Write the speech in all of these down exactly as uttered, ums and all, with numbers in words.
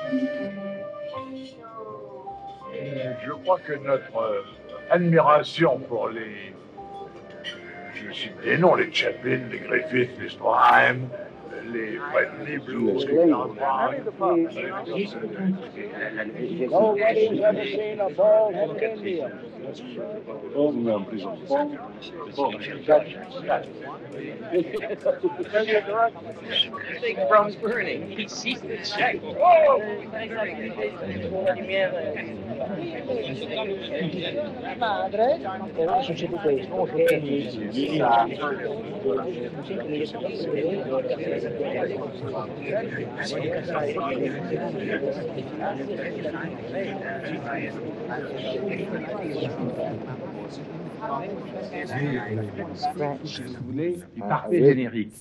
Et je crois que notre euh, admiration pour les, je cite des noms, les Chaplin, les Griffith, les Strahan, les Fred Niblo, les Nobody's ever seen a bald head of India. From burning, he sees the check. Madre, però succede questo, che Si vous voulez, du parfait générique.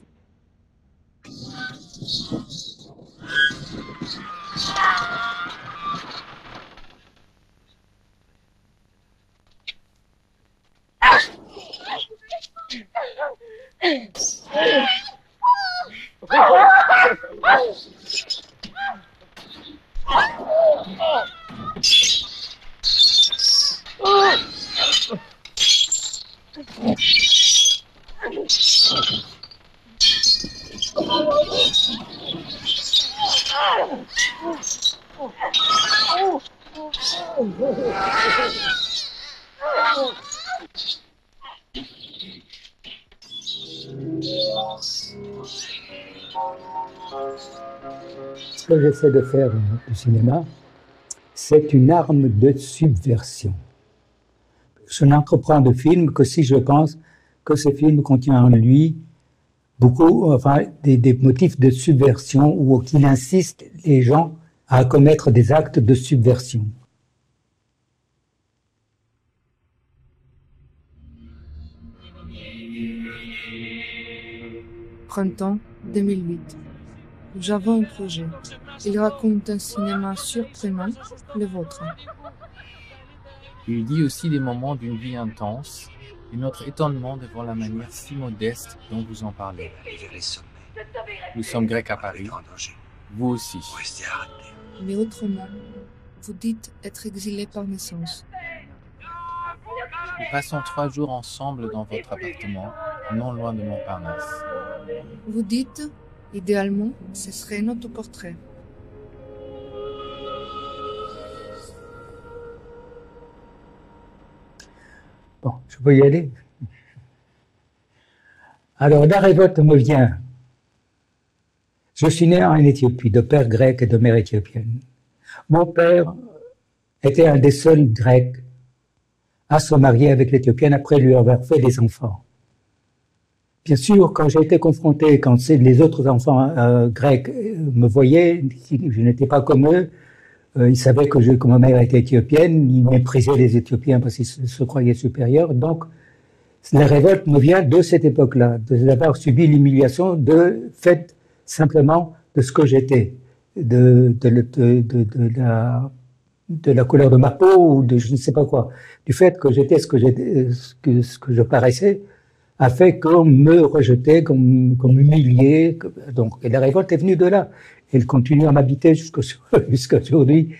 Ce que j'essaie de faire au cinéma, c'est une arme de subversion. Je n'entreprends de film que si je pense que ce film contient en lui beaucoup, enfin, des, des motifs de subversion ou qu'il insiste les gens à commettre des actes de subversion. Printemps deux mille huit. Nous avons un projet. Il raconte un cinéma surprenant, le vôtre. Il dit aussi des moments d'une vie intense et notre étonnement devant la manière si modeste dont vous en parlez. Nous sommes grecs à Paris, vous aussi. Mais autrement, vous dites être exilé par naissance. Nous passons trois jours ensemble dans votre appartement, non loin de Montparnasse. Vous dites, idéalement, ce serait notre portrait. Bon, je peux y aller. Alors, la révolte me vient. Je suis né en Éthiopie, de père grec et de mère éthiopienne. Mon père était un des seuls Grecs à se marier avec l'Éthiopienne après lui avoir fait des enfants. Bien sûr, quand j'ai été confronté, quand les autres enfants euh, grecs me voyaient, je n'étais pas comme eux, euh, ils savaient que, je, que ma mère était éthiopienne, ils méprisaient les Éthiopiens parce qu'ils se, se croyaient supérieurs. Donc, la révolte me vient de cette époque-là, d'avoir subi l'humiliation de fait simplement de ce que j'étais, de, de, de, de, de, la, de la couleur de ma peau ou de je ne sais pas quoi, du fait que j'étais ce que j'étais, ce que, ce que je paraissais, a fait qu'on me rejetait, qu'on qu'on m'humiliait. Que, donc, et la révolte est venue de là. Elle continue à m'habiter jusqu'à jusqu'à aujourd'hui.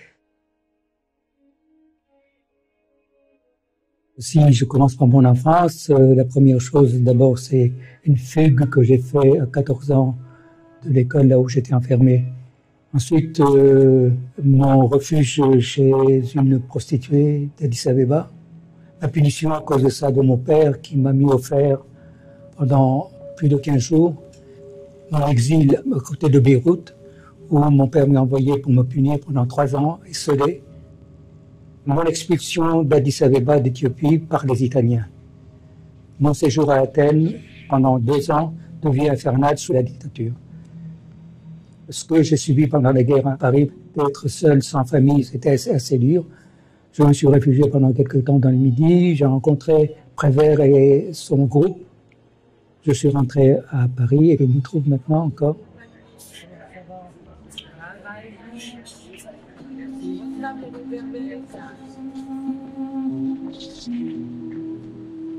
Si je commence par mon enfance, euh, la première chose, d'abord, c'est une fugue que j'ai fait à quatorze ans de l'école, là où j'étais enfermé. Ensuite, euh, mon refuge chez une prostituée d'Addis Abeba. La punition à cause de ça de mon père qui m'a mis au fer pendant plus de quinze jours. Mon exil à côté de Beyrouth, où mon père m'a envoyé pour me punir pendant trois ans, isolé. Mon expulsion d'Addis Abeba, d'Éthiopie, par les Italiens. Mon séjour à Athènes pendant deux ans de vie infernale sous la dictature. Ce que j'ai subi pendant la guerre à Paris, d'être seul, sans famille, c'était assez, assez dur. Je me suis réfugié pendant quelques temps dans le Midi, j'ai rencontré Prévert et son groupe. Je suis rentré à Paris et je me trouve maintenant encore.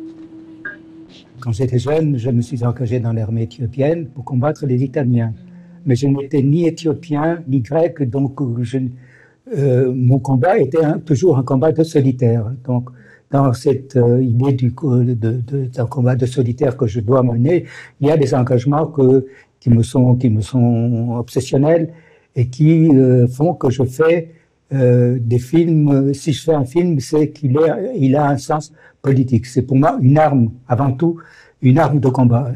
Quand j'étais jeune, je me suis engagé dans l'armée éthiopienne pour combattre les Italiens. mais je n'étais ni éthiopien, ni grec, donc je, euh, mon combat était un, toujours un combat de solitaire. Donc, dans cette euh, idée du, de, de, d'un combat de solitaire que je dois mener, il y a des engagements que, qui me sont, qui me sont obsessionnels et qui euh, font que je fais euh, des films. Si je fais un film, c'est qu'il est, il a un sens politique. C'est pour moi une arme, avant tout, une arme de combat.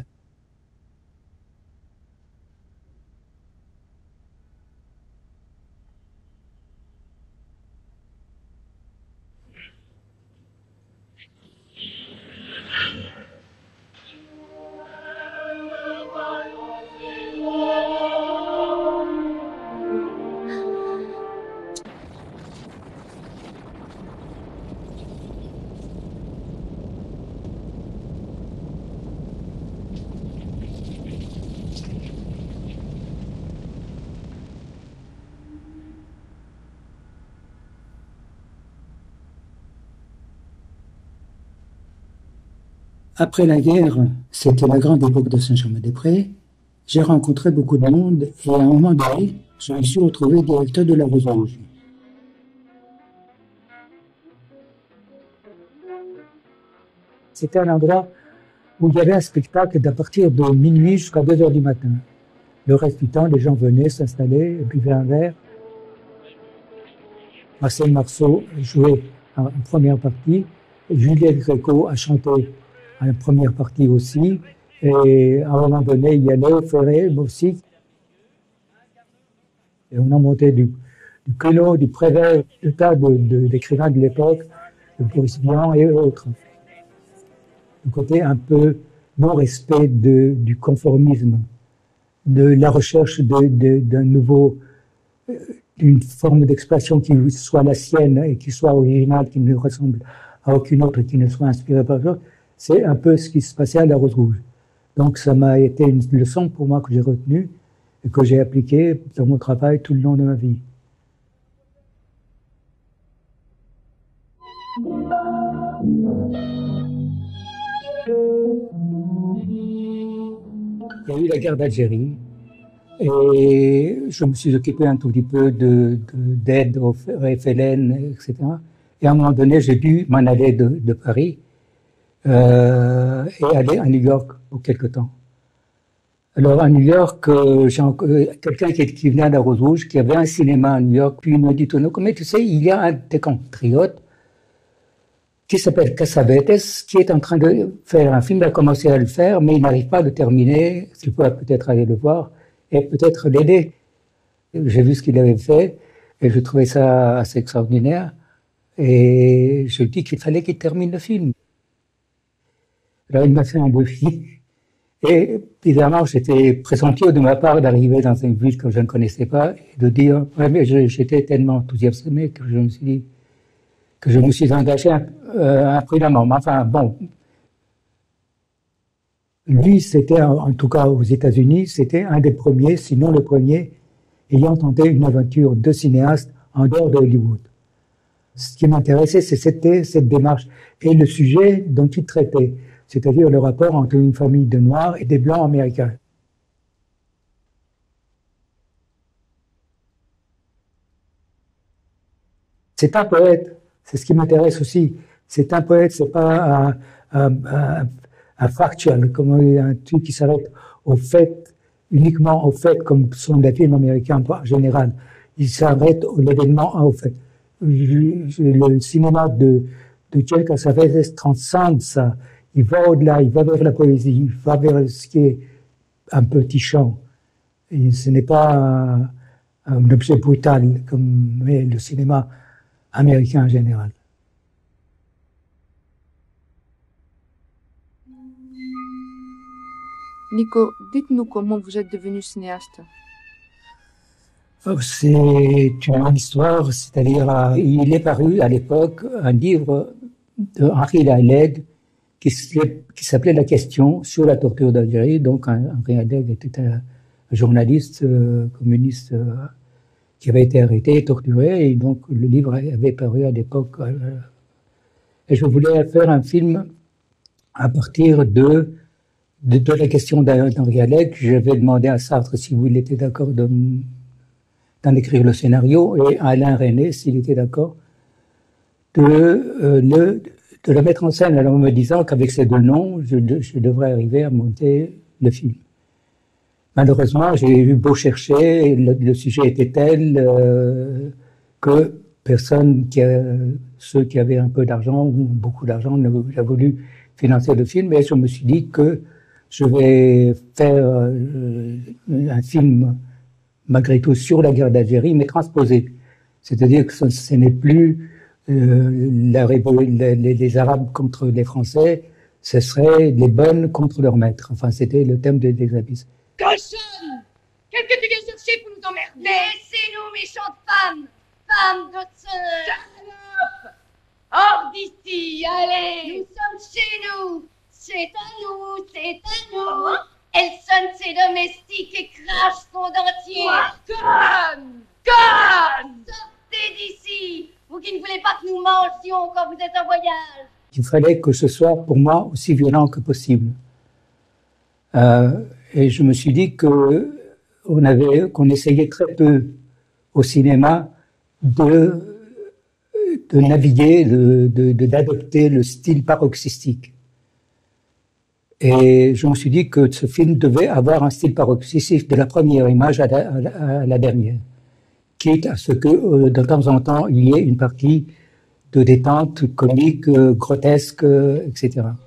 Après la guerre, c'était la grande époque de Saint-Germain-des-Prés. J'ai rencontré beaucoup de monde et à un moment donné, je me suis retrouvé directeur de la Rose Rouge. C'était un endroit où il y avait un spectacle d'à partir de minuit jusqu'à deux heures du matin. Le reste du temps, les gens venaient s'installer, buvaient un verre. Marcel Marceau jouait en première partie, Juliette Gréco a chanté en première partie aussi, et à un moment donné, il y a Léo Ferré aussi. Et on a monté du, du Queneau, du Prévert, tout tas de, de, d'écrivains de l'époque, de Boris Vian et autres. Le côté un peu non-respect de, du conformisme, de la recherche de, de, d'un nouveau, d'une forme d'expression qui soit la sienne et qui soit originale, qui ne ressemble à aucune autre, qui ne soit inspirée par d'autres. C'est un peu ce qui se passait à la Rose Rouge. Donc ça m'a été une leçon pour moi que j'ai retenue et que j'ai appliquée dans mon travail tout le long de ma vie. Il y a eu la guerre d'Algérie et je me suis occupé un tout petit peu de, de, d'aide au F L N, et cetera. Et à un moment donné, j'ai dû m'en aller de, de Paris euh, et aller à New York pour quelque temps. Alors à New York, euh, j'ai euh, quelqu'un qui, qui venait à la Rose Rouge, qui avait un cinéma à New York, puis il m'a dit, mais tu sais, il y a un de tes compatriotes qui s'appelle Cassavetes, qui est en train de faire un film, il a commencé à le faire, mais il n'arrive pas à le terminer. Tu pourrais peut-être aller le voir et peut-être l'aider. J'ai vu ce qu'il avait fait et je trouvais ça assez extraordinaire. Et je lui ai dit qu'il fallait qu'il termine le film. Alors il m'a fait un défi. Et évidemment, j'étais présomptueux de ma part d'arriver dans une ville que je ne connaissais pas et de dire, ouais, mais j'étais tellement enthousiasmé que je me suis dit, que je me suis engagé euh, imprudemment. Enfin, bon. Lui, c'était, en tout cas aux États-Unis, c'était un des premiers, sinon le premier, ayant tenté une aventure de cinéaste en dehors de Hollywood. Ce qui m'intéressait, c'était cette démarche et le sujet dont il traitait, c'est-à-dire le rapport entre une famille de Noirs et des Blancs américains. C'est un poète, c'est ce qui m'intéresse aussi. C'est un poète, c'est pas un, un, un, un factual, comme un truc qui s'arrête au fait, uniquement au fait, comme sont les films américains en général. Il s'arrête au l'événement au fait. Le cinéma de, de John Cassavetes transcende ça. Il va au-delà, il va vers la poésie, il va vers ce qui est un petit chant. Et ce n'est pas un, un objet brutal comme est le cinéma américain en général. Nico, dites-nous comment vous êtes devenu cinéaste. C'est une histoire, c'est-à-dire, euh, il est paru à l'époque un livre de Henri Lahaleg qui s'appelait La question sur la torture d'Algérie. Donc, Henri Lahaleg était un journaliste euh, communiste euh, qui avait été arrêté, torturé, et donc le livre avait paru à l'époque. Euh, et je voulais faire un film à partir de de, de la question d'Henri Alec, j'avais demandé à Sartre s'il était d'accord de, d'en écrire le scénario, et à Alain Resnais s'il était d'accord de, euh, le, de le mettre en scène, alors en me disant qu'avec ces deux noms, je, je devrais arriver à monter le film. Malheureusement, j'ai eu beau chercher, le, le sujet était tel euh, que personne, qui a, ceux qui avaient un peu d'argent ou beaucoup d'argent, n'a voulu financer le film, et je me suis dit que je vais faire euh, un film, malgré tout, sur la guerre d'Algérie, mais transposé. C'est-à-dire que ce, ce n'est plus euh, la, les, les Arabes contre les Français, ce serait les bonnes contre leurs maîtres. Enfin, c'était le thème des, des abysses. Cochonne! Qu'est-ce que tu viens chercher pour nous emmerder? Laissez-nous, méchantes femmes! Femmes de sœurs! Salope! Hors d'ici, allez! Nous sommes chez nous! C'est à nous, c'est à nous! Elle sonne ses domestiques et crache son dentier! Conne! Conne! Sortez d'ici! Vous qui ne voulez pas que nous mangions quand vous êtes en voyage! Il fallait que ce soit, pour moi, aussi violent que possible. Euh, et je me suis dit que on avait, qu'on essayait très peu au cinéma de, de naviguer, de, de, de, d'adopter le style paroxystique. Et je me suis dit que ce film devait avoir un style paroxystique de la première image à la, à la, à la dernière, quitte à ce que euh, de temps en temps il y ait une partie de détente comique, euh, grotesque, euh, et cetera.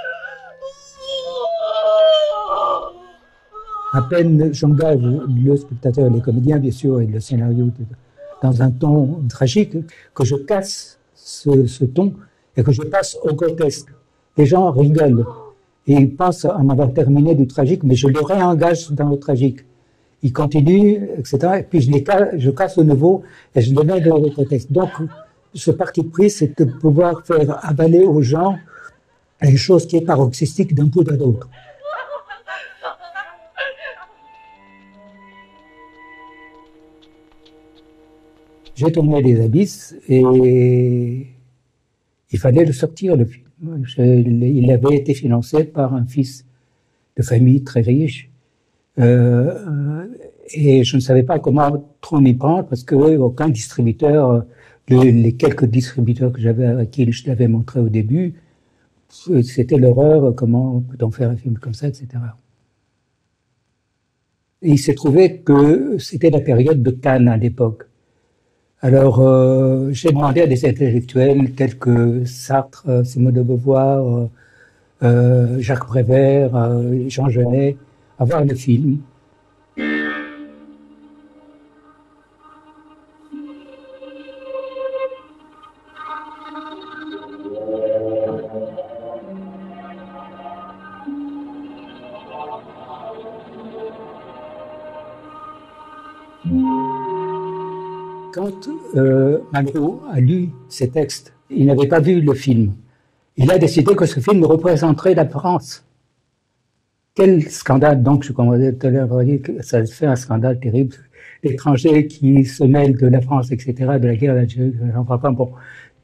À peine j'engage le spectateur et les comédiens, bien sûr, et le scénario dans un ton tragique, que je casse ce, ce ton et que je passe au grotesque. Les gens rigolent et ils pensent à m'avoir terminé du tragique, mais je les réengage dans le tragique. Ils continuent, et cetera. Et puis je les casse, je casse au nouveau et je les mets dans le grotesque. Donc, ce parti pris, c'est de pouvoir faire avaler aux gens une chose qui est paroxystique d'un bout à l'autre. J'ai tourné Les Abysses et il fallait le sortir, le film. Je, il avait été financé par un fils de famille très riche euh, et je ne savais pas comment trop m'y prendre parce que aucun distributeur, le, les quelques distributeurs que j'avais à qui je l'avais montré au début, c'était l'horreur, comment peut-on faire un film comme ça, et cetera. Et il s'est trouvé que c'était la période de Cannes à l'époque. Alors, euh, j'ai demandé à des intellectuels tels que Sartre, euh, Simone de Beauvoir, euh, euh, Jacques Prévert, euh, Jean Genet, à voir le film. Quand euh, Malraux a lu ces textes, il n'avait pas vu le film. Il a décidé que ce film représenterait la France. Quel scandale, donc, je commençais tout à l'heure, ça fait un scandale terrible. L'étranger qui se mêle de la France, et cetera, de la guerre d'Algérie, j'en parle pas. Bon.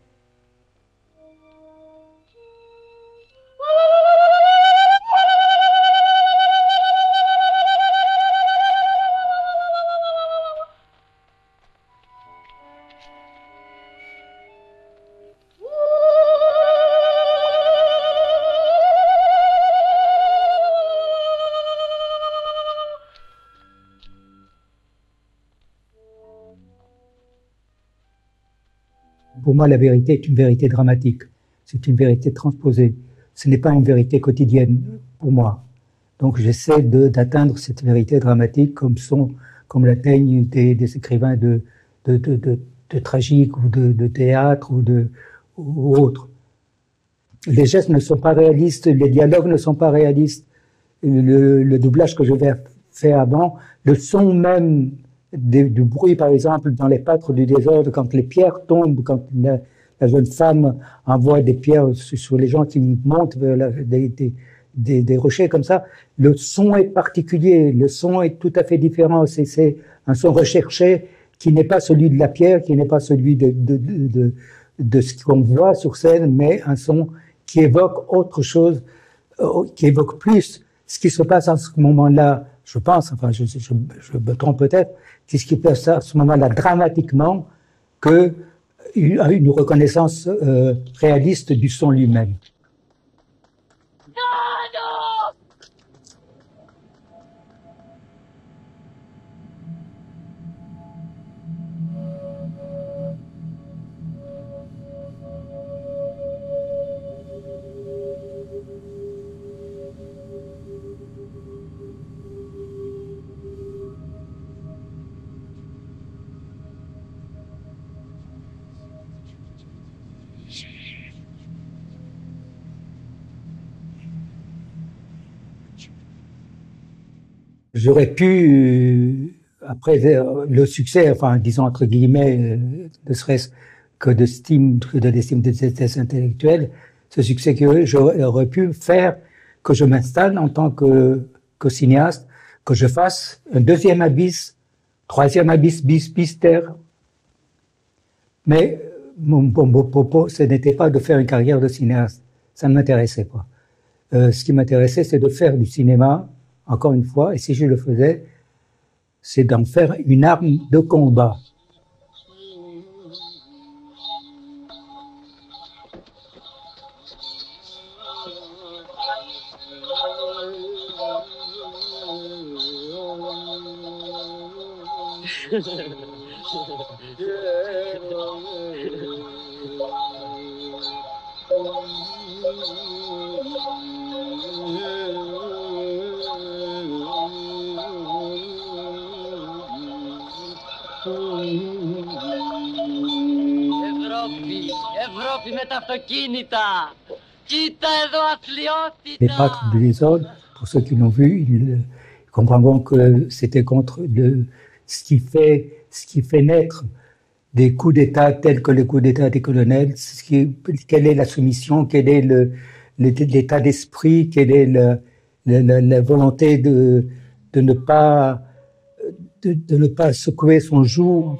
Pour moi, la vérité est une vérité dramatique. C'est une vérité transposée. Ce n'est pas une vérité quotidienne pour moi. Donc, j'essaie de, d'atteindre cette vérité dramatique comme sont, comme l'atteignent des, des écrivains de, de, de, de, de tragique ou de, de théâtre ou de, ou autres. Les gestes ne sont pas réalistes, les dialogues ne sont pas réalistes. Le, le doublage que je vais faire avant, le son même du, du bruit, par exemple, dans les pâtres du désordre, quand les pierres tombent, quand la, la jeune femme envoie des pierres sur, sur les gens qui montent vers la, des, des, des, des rochers comme ça, le son est particulier, le son est tout à fait différent. C'est, c'est un son recherché qui n'est pas celui de la pierre, qui n'est pas celui de, de, de, de, de ce qu'on voit sur scène, mais un son qui évoque autre chose, euh, qui évoque plus ce qui se passe à ce moment-là, je pense, enfin, je, je, je me trompe peut-être, c'est ce qui se passe à ce moment-là dramatiquement que une, une reconnaissance euh, réaliste du son lui-même. J'aurais pu, après le succès, enfin, disons entre guillemets, ne serait-ce que de stime, que de l'estime des tests intellectuels, ce succès que j'aurais pu faire que je m'installe en tant que, que cinéaste, que je fasse un deuxième abysse, troisième abysse, bis, bister. Mais mon, mon, mon propos, ce n'était pas de faire une carrière de cinéaste. Ça ne m'intéressait pas. Euh, ce qui m'intéressait, c'est de faire du cinéma, encore une fois, et si je le faisais, c'est d'en faire une arme de combat. Les pâtres de l'Isole, pour ceux qui l'ont vu, ils comprendront que c'était contre le, ce qui fait, ce qui fait naître des coups d'État tels que le coup d'État des colonels, ce qui, quelle est la soumission, quel est le, l'état d'esprit, quelle est le, la, la, la volonté de, de ne pas, de, de ne pas secouer son joug.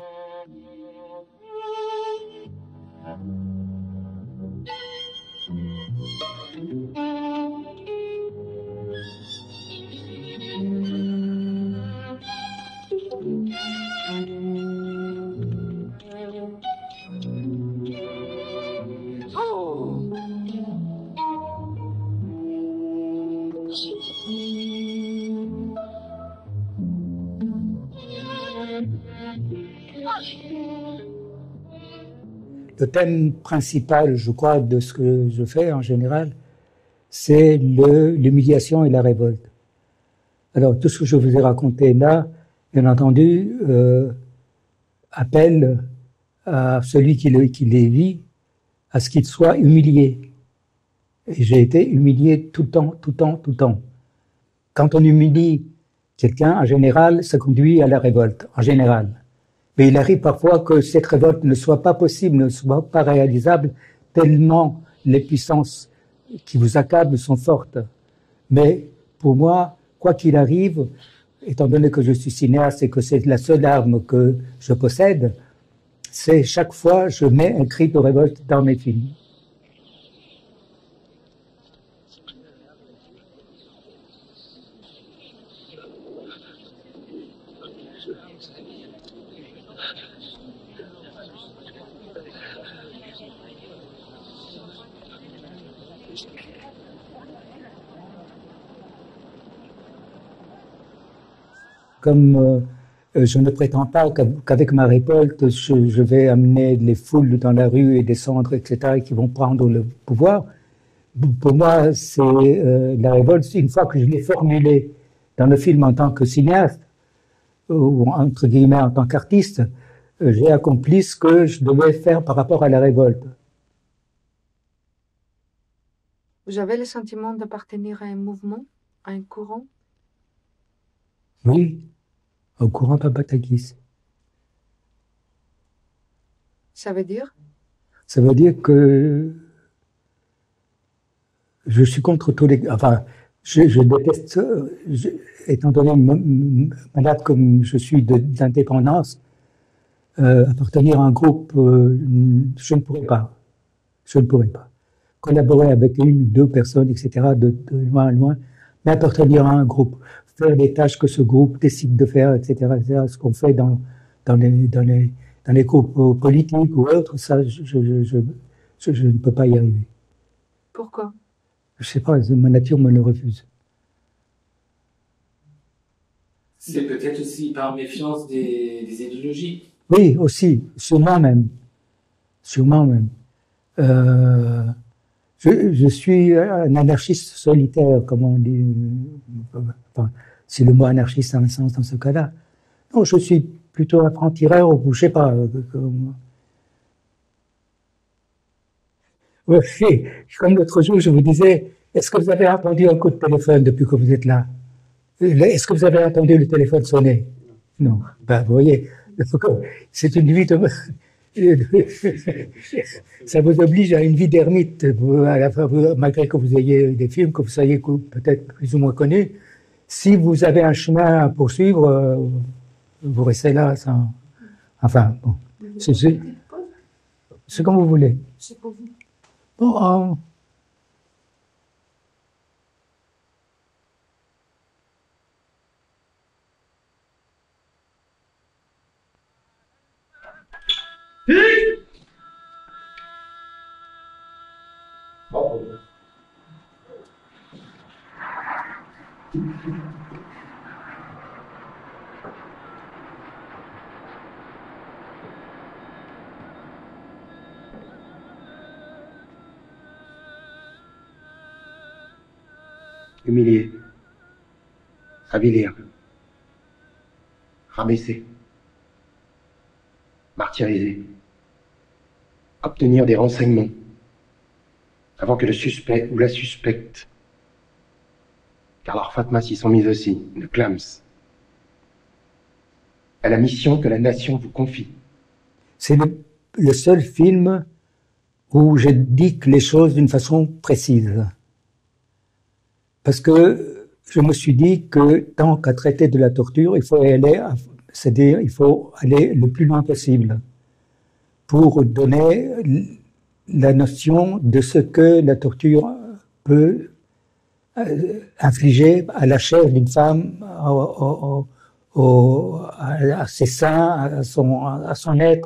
Le thème principal, je crois, de ce que je fais en général, c'est l'humiliation et la révolte. Alors, tout ce que je vous ai raconté là, bien entendu, euh, appelle à celui qui, le, qui les vit à ce qu'il soit humilié. Et j'ai été humilié tout le temps, tout le temps, tout le temps. Quand on humilie quelqu'un, en général, ça conduit à la révolte, en général. Mais il arrive parfois que cette révolte ne soit pas possible, ne soit pas réalisable, tellement les puissances qui vous accablent sont fortes. Mais pour moi, quoi qu'il arrive, étant donné que je suis cinéaste et que c'est la seule arme que je possède, c'est chaque fois je mets un cri de révolte dans mes films. Comme euh, je ne prétends pas qu'avec ma révolte, je, je vais amener les foules dans la rue et descendre, et cetera, qui vont prendre le pouvoir, pour moi, c'est euh, la révolte, une fois que je l'ai formulée dans le film en tant que cinéaste, ou entre guillemets en tant qu'artiste, euh, j'ai accompli ce que je devais faire par rapport à la révolte. Vous avez le sentiment d'appartenir à un mouvement, à un courant? Oui, au courant Papatakis. Ça veut dire? Ça veut dire que je suis contre tous les... Enfin, je, je déteste, je, étant donné malade comme je suis d'indépendance, euh, appartenir à un groupe, euh, je ne pourrais pas. Je ne pourrais pas. Collaborer avec une ou deux personnes, et cetera, de, de loin à loin, mais appartenir à un groupe, faire des tâches que ce groupe décide de faire, et cetera, et cetera, ce qu'on fait dans, dans, les, dans, les, dans les groupes politiques ou autres, ça, je, je, je, je, je ne peux pas y arriver. Pourquoi? Je sais pas, ma nature me le refuse. C'est peut-être aussi par méfiance des, des idéologies. Oui, aussi, sûrement même. Sûrement même. Euh, je, je suis un anarchiste solitaire, comme on dit. Enfin, si le mot anarchiste a un sens dans ce cas-là. Non, je suis plutôt un franc-tireur, ou je sais pas. Comme, oui, comme l'autre jour, je vous disais, est-ce que vous avez entendu un coup de téléphone depuis que vous êtes là? Est-ce que vous avez entendu le téléphone sonner? Non. Ben, vous voyez, c'est une vie de... Ça vous oblige à une vie d'ermite, malgré que vous ayez des films, que vous soyez peut-être plus ou moins connus. Si vous avez un chemin à poursuivre, vous restez là sans... Enfin, bon. C'est comme vous voulez. C'est pour vous. Bon, euh... Humilié, avilir, rabaisser, martyriser, obtenir des renseignements avant que le suspect ou la suspecte, car leurs Fatma s'y sont mises aussi, ne clament, à la mission que la nation vous confie. C'est le, le seul film où je dis les choses d'une façon précise. Parce que je me suis dit que tant qu'à traiter de la torture, il faut aller, c'est-à-dire il faut aller le plus loin possible pour donner la notion de ce que la torture peut infliger à la chair d'une femme, au, au, au, à ses seins, à son, à son être.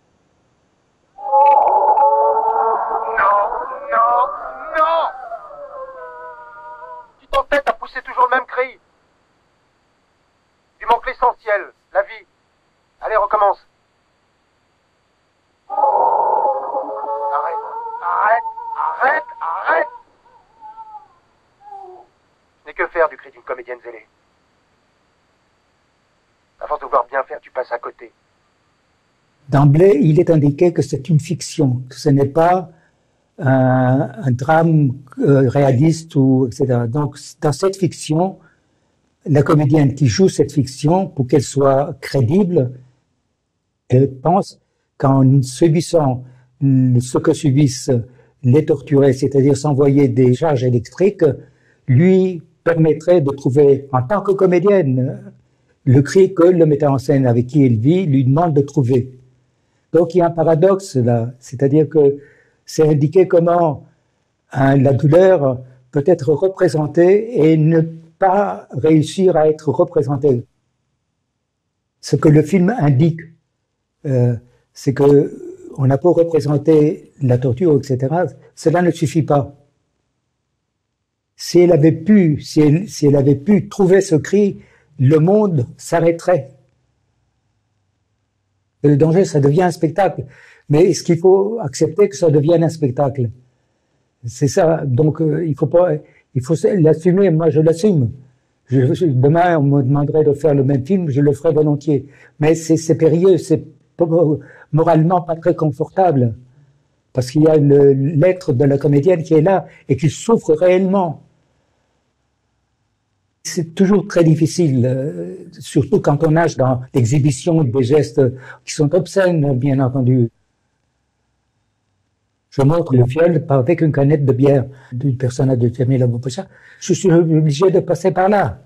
Tête à pousser toujours le même cri. Il manque l'essentiel, la vie. Allez, recommence. Arrête, arrête, arrête, arrête. Je n'ai que faire du cri d'une comédienne zélée. À force de vouloir bien faire, tu passes à côté. D'emblée, il est indiqué que c'est une fiction, que ce n'est pas Un, un drame euh, réaliste ou et cetera. Donc, dans cette fiction, la comédienne qui joue cette fiction, pour qu'elle soit crédible, elle pense qu'en subissant ce que subissent les torturés, c'est-à-dire s'envoyer des charges électriques, lui permettrait de trouver, en tant que comédienne, le cri que le metteur en scène avec qui elle vit lui demande de trouver. Donc, il y a un paradoxe là, c'est-à-dire que c'est indiqué comment hein, la douleur peut être représentée et ne pas réussir à être représentée. Ce que le film indique, euh, c'est que on a beau représenter la torture, et cetera, cela ne suffit pas. Si elle avait pu, si elle, si elle avait pu trouver ce cri, le monde s'arrêterait. Le danger, ça devient un spectacle. Mais est-ce qu'il faut accepter que ça devienne un spectacle? C'est ça. Donc, euh, il faut pas, il faut l'assumer. Moi, je l'assume. Je, je, demain, on me demanderait de faire le même film, je le ferai volontiers. Mais c'est périlleux, c'est moralement pas très confortable. Parce qu'il y a l'être de la comédienne qui est là et qui souffre réellement. C'est toujours très difficile, euh, surtout quand on nage dans l'exhibition des gestes qui sont obscènes, bien entendu. Je montre le viol avec une canette de bière d'une personne de Jamila Boubacha. Je suis obligé de passer par là.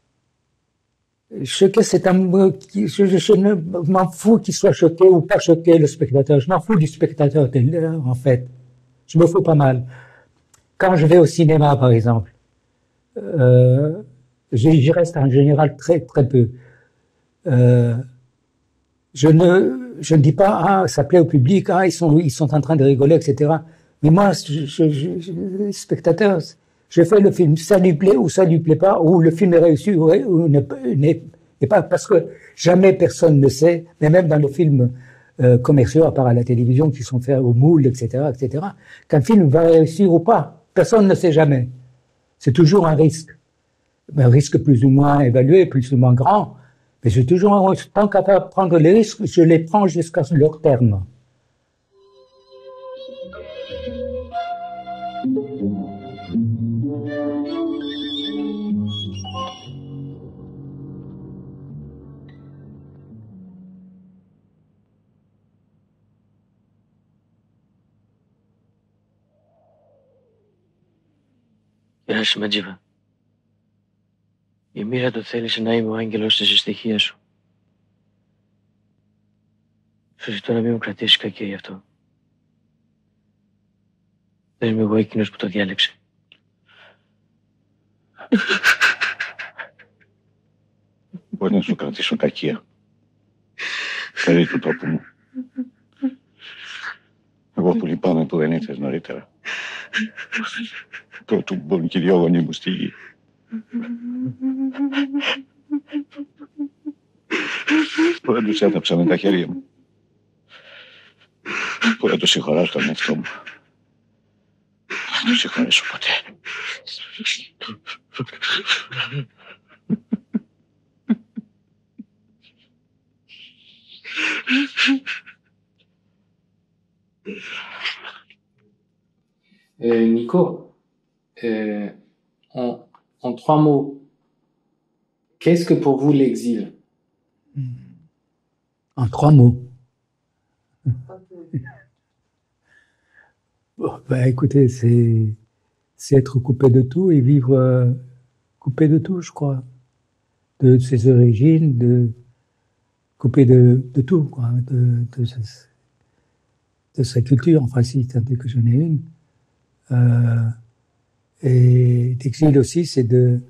Je, que c'est un, je, je, je ne m'en fous qu'il soit choqué ou pas choqué, le spectateur. Je m'en fous du spectateur, en fait. Je me fous pas mal. Quand je vais au cinéma, par exemple, euh, j'y reste en général très très peu. Euh, je ne je ne dis pas ah ça plaît au public, ah ils sont ils sont en train de rigoler, et cetera. Mais moi, je, je, je, je spectateur, je fais le film, ça lui plaît ou ça lui plaît pas, ou le film est réussi ou, ou n'est pas, parce que jamais personne ne sait, mais même dans les films euh, commerciaux, à part à la télévision, qui sont faits au moule, et cetera, et cetera, qu'un film va réussir ou pas, personne ne sait jamais. C'est toujours un risque. Un risque plus ou moins évalué, plus ou moins grand, mais c'est toujours un risque. Tant qu'à prendre les risques, je les prends jusqu'à leur terme. Γεράσιμα Τζίβα, η μοίρα του θέλησε να είμαι ο άγγελος της ευτυχίας σου. Σου ζητώ να μην μου κρατήσεις κακία γι' αυτό. Δεν είμαι εγώ εκείνος που το διάλεξε. Μπορεί να σου κρατήσω κακία. Περί του τόπου μου. Εγώ που λυπάμαι που δεν ήρθες νωρίτερα. Πρωτού μπουν και οι δυο γονείς μου στη γη. Που δεν τους έθαψα με τα χέρια μου. Που δεν τους συγχωράσω τον εαυτό μου. Δεν τους συγχωρέσω ποτέ. Euh, Nico, euh, en, en trois mots, qu'est-ce que pour vous l'exil? En trois mots. Bon, ben, écoutez, c'est c'est être coupé de tout et vivre euh, coupé de tout, je crois, de, de ses origines, de coupé de, de tout, quoi, de, de, sa, de sa culture, enfin si tant est que j'en ai une. Euh, et l'exil aussi, c'est de,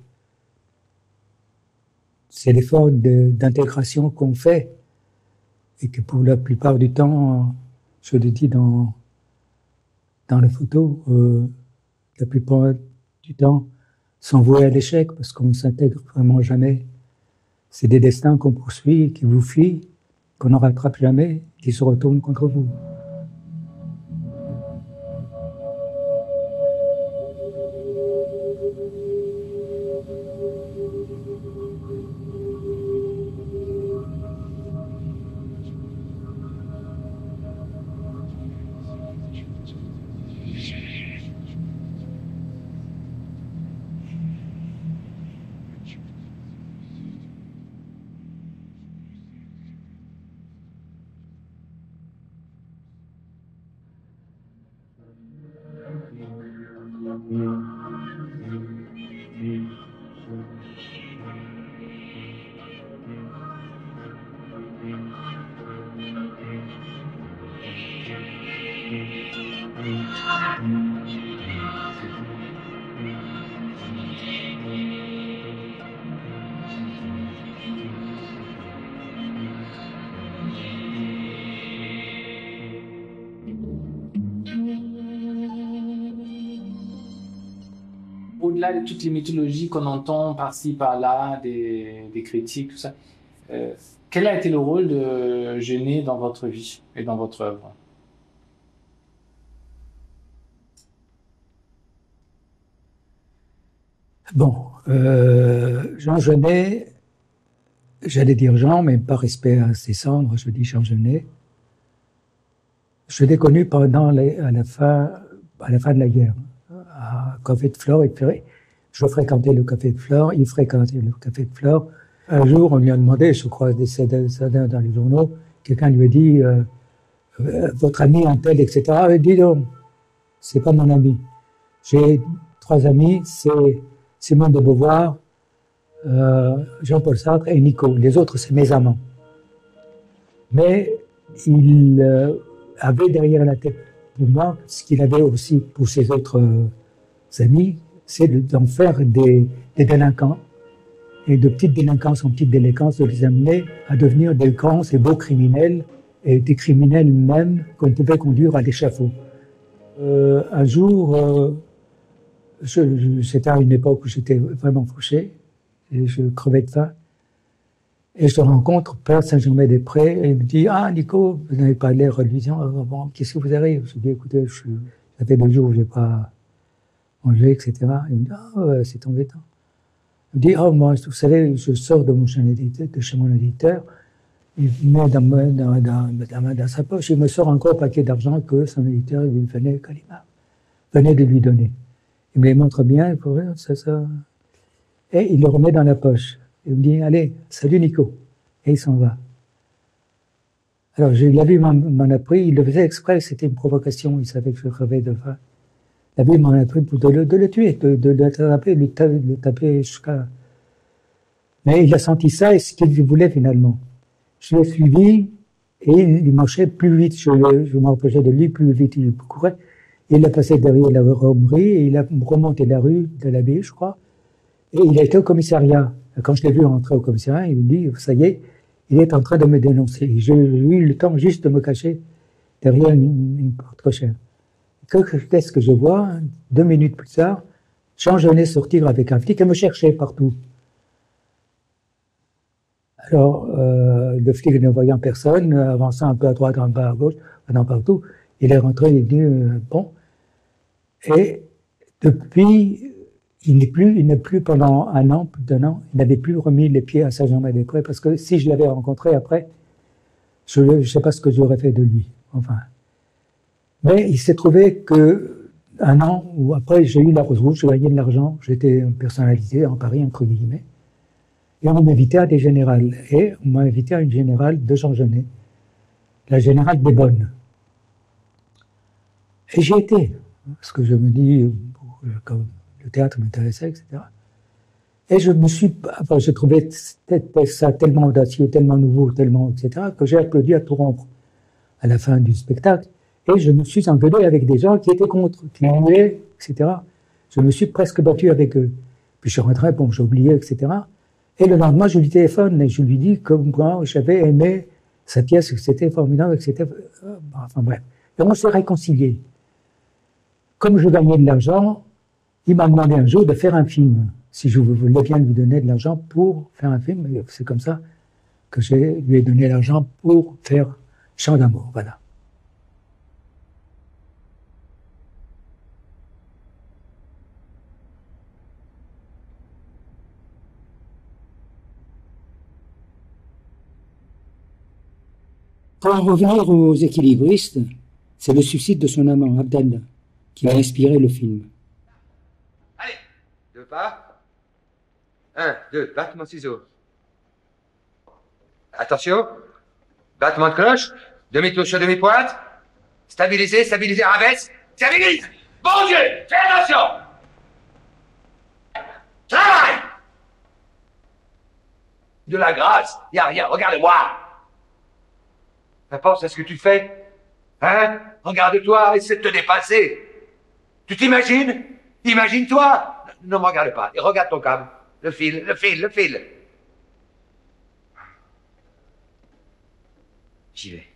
c'est l'effort d'intégration qu'on fait et que pour la plupart du temps, je le dis dans dans les photos, euh, la plupart du temps, sont voués à l'échec parce qu'on ne s'intègre vraiment jamais. C'est des destins qu'on poursuit, qui vous fuient, qu'on ne rattrape jamais, qui se retournent contre vous. Au-delà de toutes les mythologies qu'on entend par-ci, par-là, des, des critiques, tout ça, euh, quel a été le rôle de Jeunet dans votre vie et dans votre œuvre? Bon, euh, Jean Jeunet, j'allais dire Jean, mais par respect à ses cendres, je dis Jean Jeunet. Je l'ai connu pendant les, à la fin, à la fin de la guerre. À Café de Flore, et puis je fréquentais le Café de Flore, il fréquentait le Café de Flore. Un jour, on lui a demandé, je crois, des sadins dans les journaux, quelqu'un lui a dit, euh, euh, votre ami un tel, et cetera. Et dis donc, c'est pas mon ami. J'ai trois amis, c'est Simone de Beauvoir, euh, Jean-Paul Sartre et Nico. Les autres, c'est mes amants. Mais il euh, avait derrière la tête pour moi ce qu'il avait aussi pour ses autres euh, amis, c'est d'en faire des, des délinquants, et de petites délinquances en petites délinquances, de les amener à devenir des grands et beaux criminels, et des criminels même qu'on pouvait conduire à l'échafaud. Euh, un jour, euh, c'était à une époque où j'étais vraiment fauché, et je crevais de faim, et je rencontre Père Saint-Germain-des-Prés, et il me dit « Ah, Nico, vous n'avez pas l'air reluisant, ah, bon, qu'est-ce qui vous arrive ?» Je lui dis « Écoutez, je, ça fait deux jours où je n'ai pas mangé, et cetera » Il me dit « Ah, ouais, c'est embêtant. » Il me dit « Oh, moi, vous savez, je sors de, mon chez de chez mon éditeur, il met dans, dans, dans, dans, dans sa poche, il me sort encore un paquet d'argent que son éditeur lui venait, Gallimard, venait de lui donner. Il me les montre bien, il faut voir, ça, ça. Et il le remet dans la poche. Il me dit, allez, salut Nico. Et il s'en va. Alors, je, la vie m'en a pris, il le faisait exprès, c'était une provocation, il savait que je crevais de faim. La vie m'en a pris pour de le, de le tuer, de, de le taper, de le taper, de le taper jusqu'à... Mais il a senti ça et ce qu'il voulait finalement. Je l'ai suivi et il marchait plus vite, je, je me rapprochais de lui, plus vite il courait. Il a passé derrière la romerie et il a remonté la rue de l'Abbé, je crois. Et il a été au commissariat. Quand je l'ai vu rentrer au commissariat, il me dit, ça y est, il est en train de me dénoncer. J'ai eu le temps juste de me cacher derrière une, une porte cochère. Qu'est-ce que je vois? Deux minutes plus tard, Jean Genet sortir avec un flic et me chercher partout. Alors, euh, le flic ne voyant personne, avançant un peu à droite, un peu à gauche, venant partout, il est rentré, il est dit, euh, bon. Et depuis, il n'est plus, il n'est plus pendant un an, plus d'un an, il n'avait plus remis les pieds à Saint-Germain-des-Prés, parce que si je l'avais rencontré après, je ne sais pas ce que j'aurais fait de lui, enfin. Mais il s'est trouvé que, un an ou après, j'ai eu la Rose Rouge, j'ai gagné de l'argent, j'étais une personnalité en Paris, entre guillemets. Et on m'invitait à des générales. Et on m'a invité à une générale de Jean Genet, la générale des Bonnes. Et j'y étais, parce que je me dis, comme le théâtre m'intéressait, et cetera. Et je me suis, enfin, j'ai trouvé ça tellement audacieux, tellement nouveau, tellement, et cetera, que j'ai applaudi à tout rompre à la fin du spectacle. Et je me suis engueulé avec des gens qui étaient contre, qui huaient, et cetera. Je me suis presque battu avec eux. Puis je suis rentré, bon, j'ai oublié, et cetera. Et le lendemain, je lui téléphone et je lui dis que moi, j'avais aimé sa pièce, que c'était formidable, que c'était... Enfin bref. Et on s'est réconciliés. Comme je gagnais de l'argent, il m'a demandé un jour de faire un film. Si je voulais bien lui donner de l'argent pour faire un film, c'est comme ça que je lui ai donné l'argent pour faire Chant d'amour, voilà. Pour en revenir aux équilibristes, c'est le suicide de son amant, Abdallah, qui a inspiré le film. Allez, deux pas. Un, deux, battement de ciseaux. Attention, battement de cloche, demi-touche, demi-pointe. Stabilisez, stabilisez, rabaisse, stabilise. Bon Dieu, fais attention. Travail. De la grâce, y a rien, regarde-moi. Pense à ce que tu fais. Hein? Regarde-toi, essaie de te dépasser. Tu t'imagines? Imagine-toi. Ne me regarde pas. Et regarde ton câble. Le fil, le fil, le fil. J'y vais.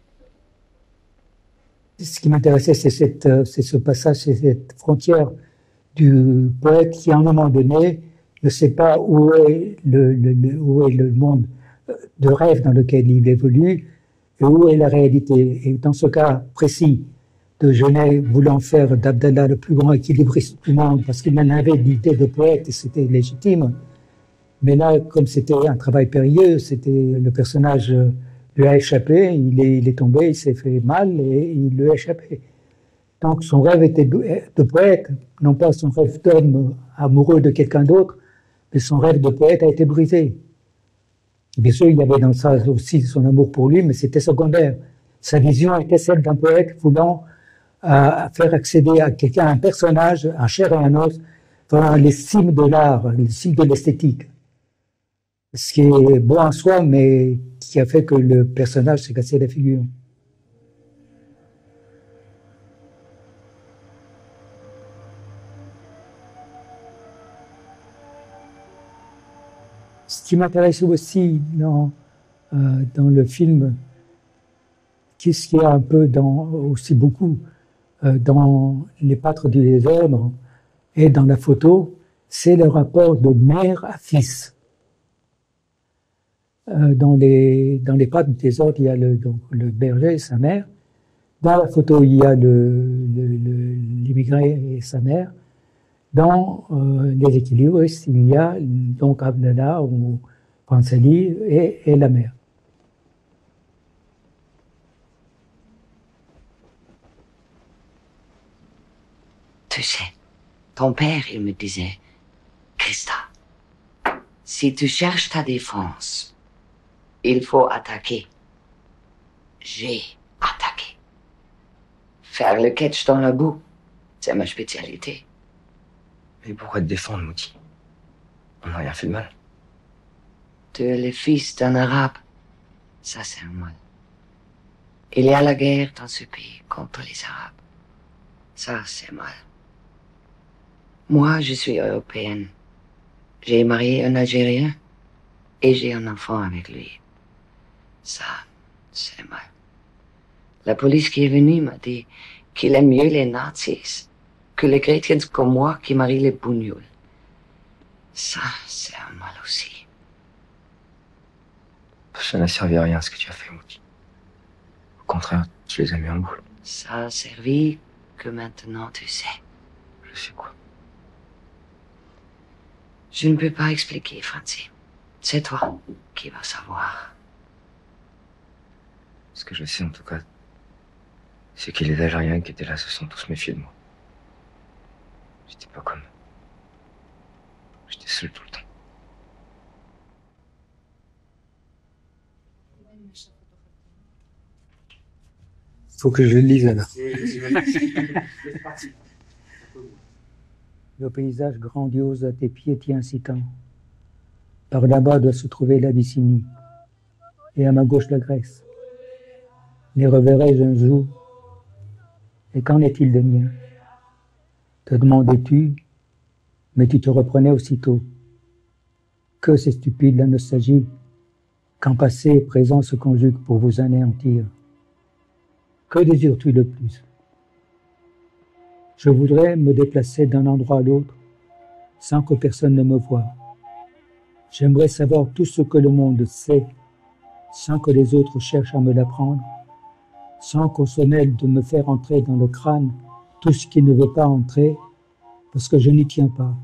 Ce qui m'intéressait, c'est cette, c'est ce passage, c'est cette frontière du poète qui, à un moment donné, ne sait pas où est le, le, le, où est le monde de rêve dans lequel il évolue, et où est la réalité. Et dans ce cas précis de Genet voulant faire d'Abdallah le plus grand équilibriste du monde, parce qu'il en avait l'idée de poète et c'était légitime, mais là, comme c'était un travail périlleux, c'était le personnage lui a échappé, il est, il est tombé, il s'est fait mal et il lui a échappé. Donc son rêve était de poète, non pas son rêve d'homme amoureux de quelqu'un d'autre, mais son rêve de poète a été brisé. Bien sûr, il y avait dans ça aussi son amour pour lui, mais c'était secondaire. Sa vision était celle d'un poète voulant euh, faire accéder à quelqu'un, un personnage, un chair et un os, dans les cimes de l'art, les cimes de l'esthétique. Ce qui est beau en soi, mais qui a fait que le personnage s'est cassé la figure. Ce qui m'intéresse aussi dans, euh, dans le film, qu'est-ce qu'il y a un peu dans, aussi beaucoup euh, dans Les Pâtres du désordre et dans la photo, c'est le rapport de mère à fils. Euh, dans les dans les Pâtres du désordre, il y a le, donc, le berger et sa mère. Dans la photo, il y a le, le, le, l'immigré et sa mère. Dans euh, les équilibristes, il y a donc Abdallah ou Pansali et, et la mère. Tu sais, ton père, il me disait, Christa, si tu cherches ta défense, il faut attaquer. J'ai attaqué. Faire le catch dans la boue, c'est ma spécialité. Mais pourquoi te défendre, Mouti? On n'a rien fait de mal. Tu es le fils d'un arabe. Ça, c'est un mal. Il y a la guerre dans ce pays contre les arabes. Ça, c'est mal. Moi, je suis européenne. J'ai marié un Algérien et j'ai un enfant avec lui. Ça, c'est mal. La police qui est venue m'a dit qu'il aime mieux les nazis que les chrétiens comme moi qui marient les bougnoules. Ça, c'est un mal aussi. Ça n'a servi à rien ce que tu as fait, Mouti. Au contraire, tu les as mis en boucle. Ça a servi que maintenant tu sais. Je sais quoi? Je ne peux pas expliquer, Francie. C'est toi qui vas savoir. Ce que je sais en tout cas, c'est que les Algériens qui étaient là se sont tous méfiés de moi. J'étais pas comme eux. J'étais seul tout le temps. Faut que je le lise alors. Le paysage grandiose à tes pieds t'y incitant. Par là-bas doit se trouver l'Abyssinie, et à ma gauche la Grèce. Les reverrai-je un jour? Et qu'en est-il de mien? Te demandais-tu, mais tu te reprenais aussitôt. Que c'est stupide la nostalgie, quand passé et présent se conjuguent pour vous anéantir. Que désires-tu de plus? Je voudrais me déplacer d'un endroit à l'autre sans que personne ne me voie. J'aimerais savoir tout ce que le monde sait sans que les autres cherchent à me l'apprendre, sans qu'on se mêle de me faire entrer dans le crâne tout ce qui ne veut pas entrer parce que je n'y tiens pas.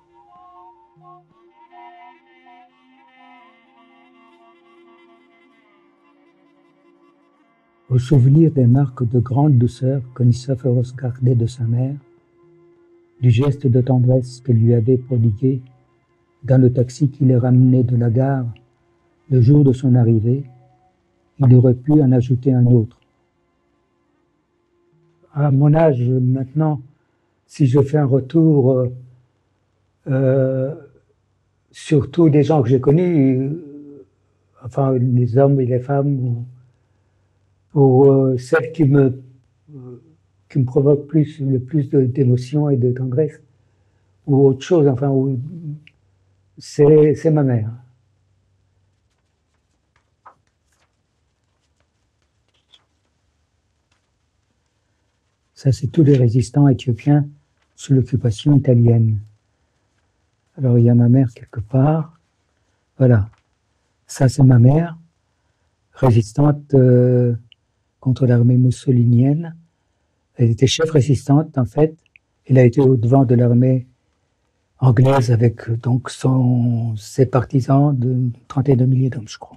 Au souvenir des marques de grande douceur que Nicéphoros gardait de sa mère, du geste de tendresse qu'elle lui avait prodigué dans le taxi qui les ramenait de la gare le jour de son arrivée, il aurait pu en ajouter un autre. À mon âge maintenant, si je fais un retour euh, euh, sur tous les gens que j'ai connus, euh, enfin les hommes et les femmes, ou, pour euh, celle qui me, euh, qui me provoque plus, le plus d'émotion et de tendresse, ou autre chose, enfin, c'est, c'est ma mère. Ça, c'est tous les résistants éthiopiens sous l'occupation italienne. Alors, il y a ma mère quelque part. Voilà. Ça, c'est ma mère, résistante euh, contre l'armée mussolinienne. Elle était chef résistante, en fait. Elle a été au-devant de l'armée anglaise avec donc son, ses partisans de trente et deux milliers d'hommes, je crois.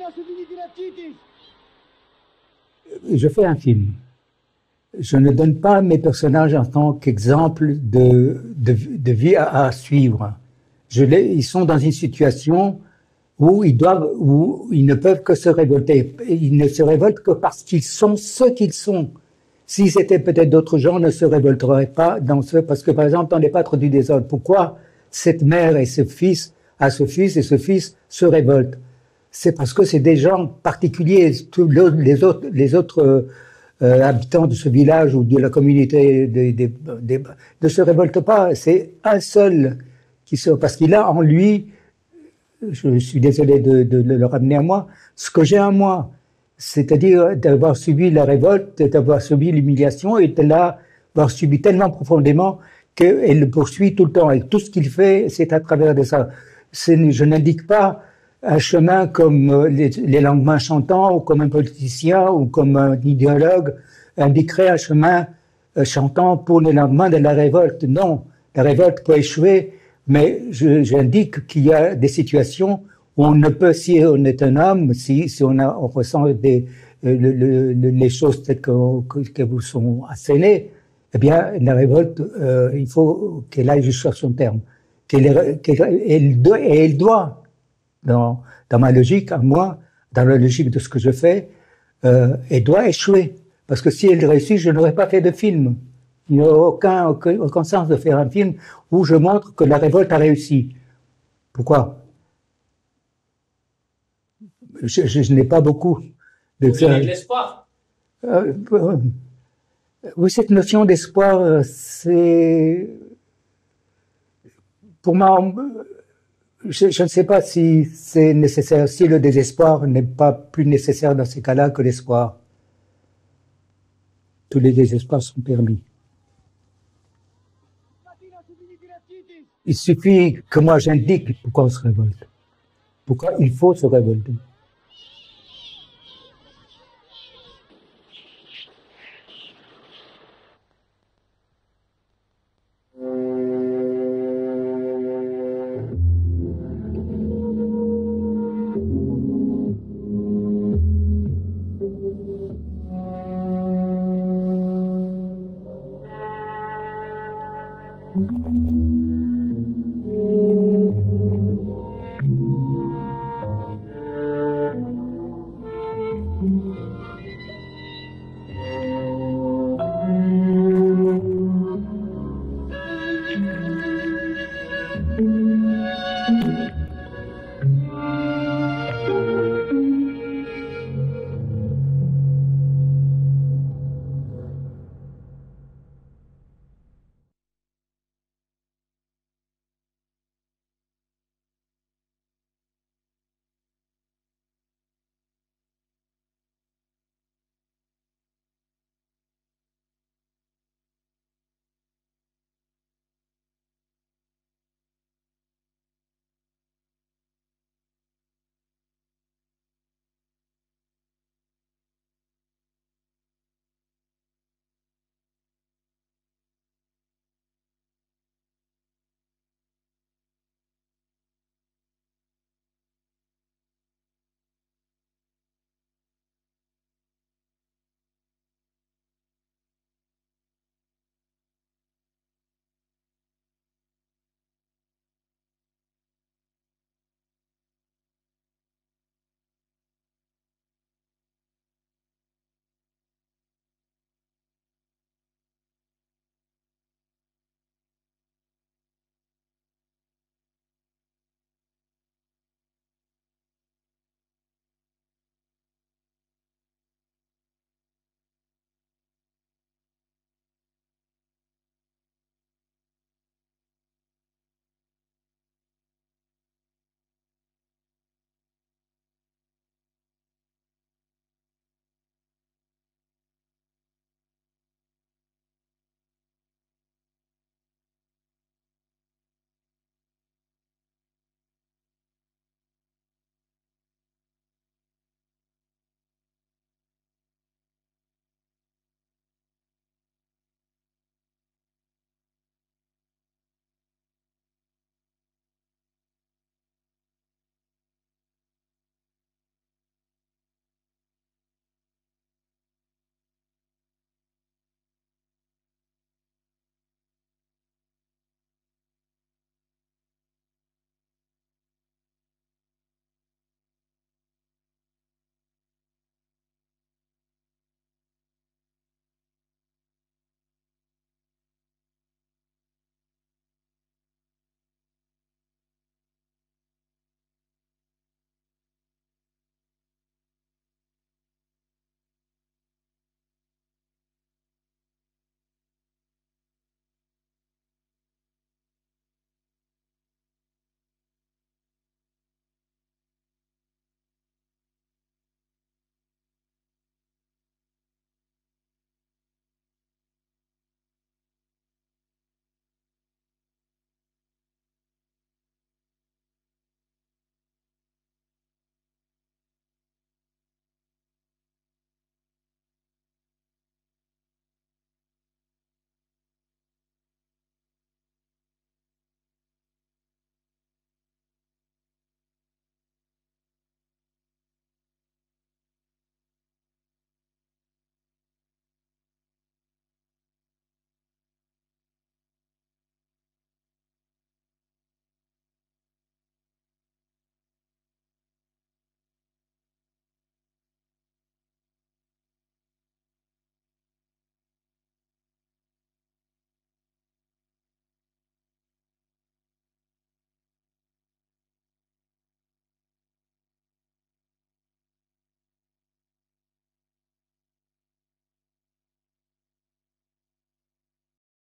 Je fais un film. Je ne donne pas mes personnages en tant qu'exemple de, de, de vie à, à suivre. Je les, ils sont dans une situation où ils doivent, où ils ne peuvent que se révolter. Ils ne se révoltent que parce qu'ils sont ce qu'ils sont. Si c'était peut-être d'autres gens, ne se révolteraient pas dans ce, parce que par exemple, dans les Pâtres du désordre, pourquoi cette mère et ce fils, à ce fils et ce fils se révoltent? C'est parce que c'est des gens particuliers. Tous les autres, les autres euh, habitants de ce village ou de la communauté des, des, des, ne se révoltent pas. C'est un seul qui se, parce qu'il a en lui, je suis désolé de, de, de le ramener à moi, ce que j'ai en moi. C'est-à-dire d'avoir subi la révolte, d'avoir subi l'humiliation et de l'avoir subi tellement profondément qu'elle le poursuit tout le temps. Et tout ce qu'il fait, c'est à travers de ça. C'est, je n'indique pas un chemin comme les, les lendemains chantants ou comme un politicien ou comme un idéologue indiquerait un chemin chantant pour les lendemains de la révolte. Non, la révolte peut échouer, mais je, j'indique qu'il y a des situations où on ne peut, si on est un homme, si, si on, a, on ressent des, le, le, le, les choses telles que, que, que vous sont assénées, eh bien, la révolte, euh, il faut qu'elle aille jusqu'à son terme. Qu'elle, qu'elle, elle doit, et elle doit, dans, dans ma logique, à moi, dans la logique de ce que je fais, euh, elle doit échouer. Parce que si elle réussit, je n'aurais pas fait de film. Il n'y a aucun, aucun, aucun sens de faire un film où je montre que la révolte a réussi. Pourquoi? Je, je, je n'ai pas beaucoup de... Vous avez de l'espoir. Euh, euh, oui, cette notion d'espoir, c'est... Pour moi, je, je ne sais pas si c'est nécessaire, si le désespoir n'est pas plus nécessaire dans ces cas-là que l'espoir. Tous les désespoirs sont permis. Il suffit que moi j'indique pourquoi on se révolte. Pourquoi il faut se révolter. Thank you.